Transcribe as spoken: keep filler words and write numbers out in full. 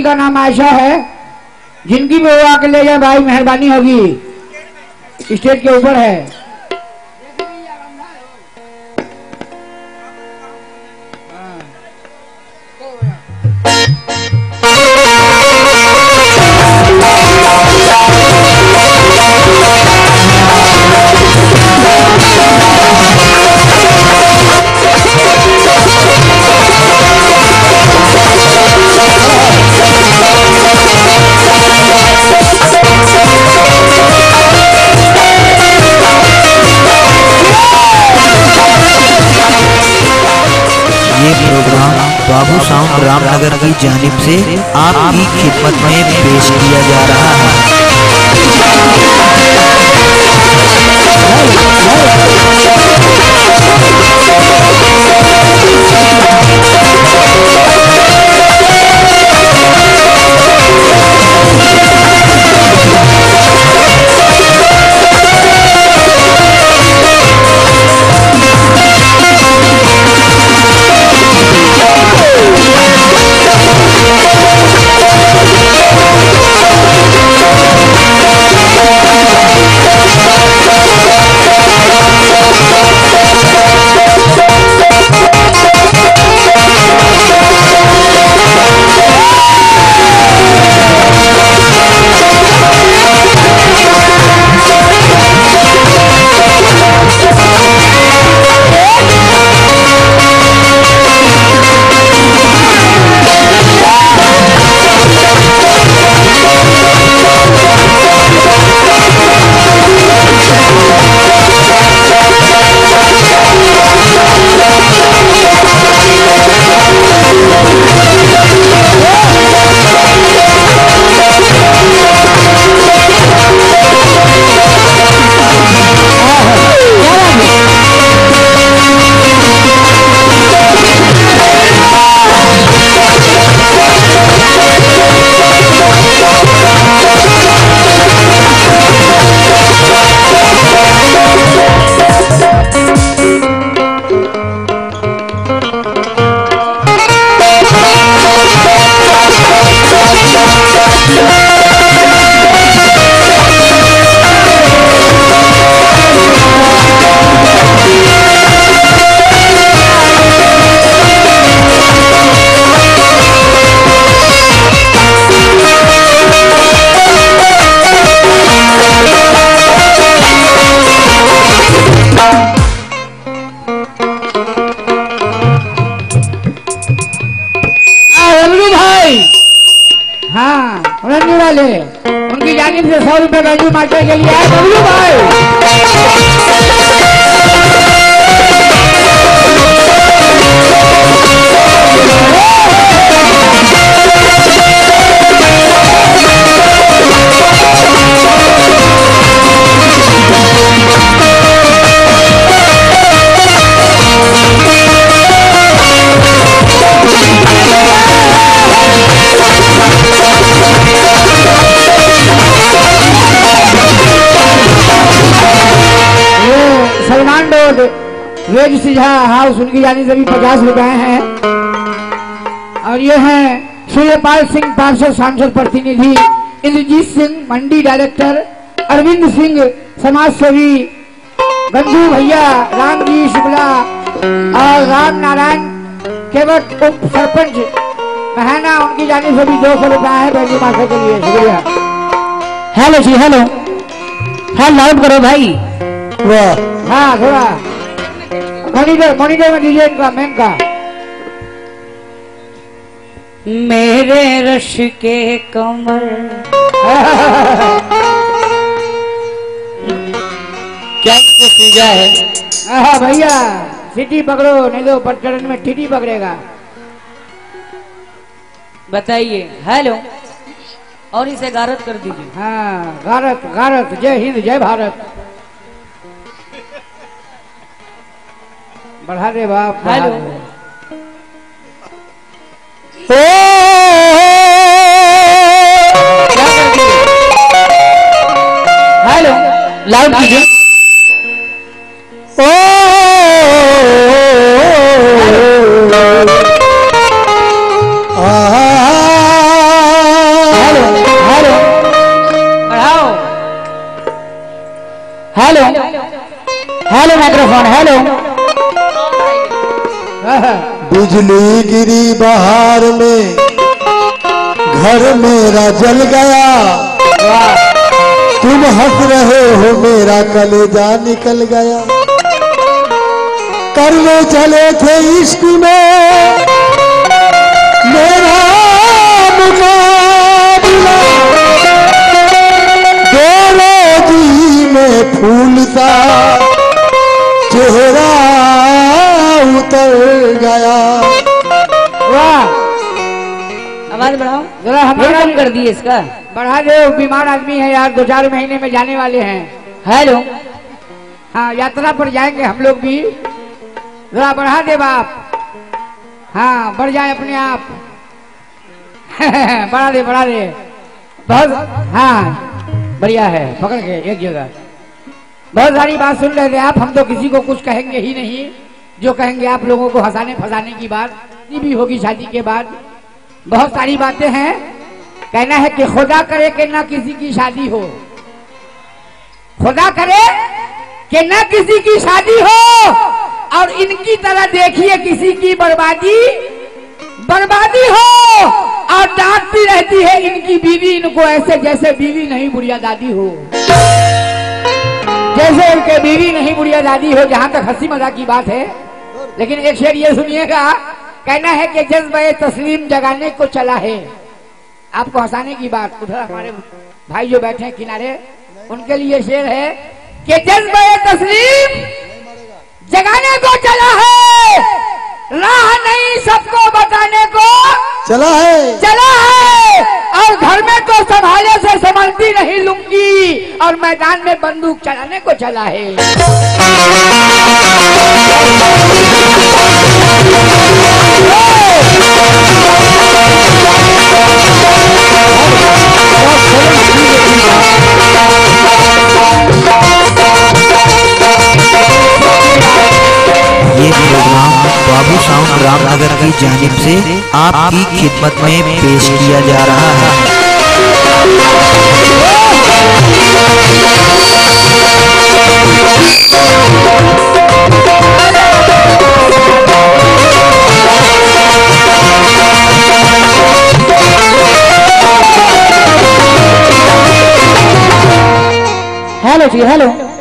का नाम आयशा है, जिनकी भी वो आके ले जाए भाई, मेहरबानी होगी। स्टेज के ऊपर है। बाबू साउंड रामनगर की जानिब से आपकी खिदमत में पेश किया जा रहा है। उनकी जानिब से सौ रुपए गंजू मास्टर के लिए आए बबलू भाई। सलमान रोड वेज सिझा हाउस, उनकी जानिब से भी पचास रुपए हैं। और ये हैं सूर्यपाल सिंह पार्षद सांसद प्रतिनिधि, इंद्रजीत सिंह मंडी डायरेक्टर, अरविंद सिंह समाज सेवी, गंजू भैया, रामजी शुक्ला और राम नारायण केवट उप सरपंच महना, उनकी जानिब से भी दो सौ रुपए है गंजू मास्टर के लिए। शुक्रिया। हेलो जी, हेलो हेलो लाउड करो भाई। वो हाँ थोड़ा मॉनिटर मॉनिटर में दीजिए इनका मैम का। मेरे रश के कमर क्या इसको सूझा है? हाँ भैया सीटी पकड़ो, नहीं तो पटचरण में टीटी पकड़ेगा। बताइए। हेलो, और इसे गारत कर दीजिए। हाँ गारत गारत, जय हिंद जय भारत। बढ़ा दे बाप। हेलो ओ क्या कर दिए? हेलो लाउड कीजिए। ओ आ हेलो हेलो माइक्रोफोन हेलो। बिजली गिरी बहार में घर मेरा जल गया, तुम हंस रहे हो मेरा कलेजा निकल गया। करने चले थे इश्क में मेरा मुकाबला, दोनों जी में फूल सा चेहरा उतर गया। वाह, आवाज बढ़ाओ जरा हमारा कम कर दिए इसका। बढ़ा दे, बीमार आदमी है यार, दो चार महीने में जाने वाले हैं। हेलो हाँ, यात्रा पर जाएंगे हम लोग भी, जरा बढ़ा दे बाप। हाँ, बढ़ जाए अपने आप। बढ़ा दे बढ़ा दे बहुत। हाँ बढ़िया है, पकड़ के एक जगह। बहुत सारी बात सुन रहे थे आप, हम तो किसी को कुछ कहेंगे ही नहीं, जो कहेंगे आप लोगों को हंसाने फंसाने की बात ये भी होगी शादी के बाद। बहुत सारी बातें हैं, कहना है कि खुदा करे कि ना किसी की शादी हो, खुदा करे कि ना किसी की शादी हो, और इनकी तरह देखिए किसी की बर्बादी बर्बादी हो, और डांटती रहती है इनकी बीवी इनको ऐसे जैसे बीवी नहीं बुढ़िया दादी हो, जैसे उनके बीवी नहीं बुढ़िया दादी हो। जहां तक हंसी मजाक की बात है, लेकिन एक शेर ये सुनिएगा, कहना है कि जज्बे तस्लीम जगाने को चला है। आपको हंसाने की बात, उधर हमारे भाई जो बैठे हैं किनारे, उनके लिए शेर है कि जज्बे तस्लीम जगाने को चला है, राह नहीं सबको बताने को चला है चला है, और घर में तो संभाले से संभलती नहीं लुंगी, और मैदान में बंदूक चलाने को चला है। ये प्रोग्राम बाबू साउंड रामनगर की जानिब से आपकी खिदमत में पेश किया जा रहा है। हेलो जी हेलो।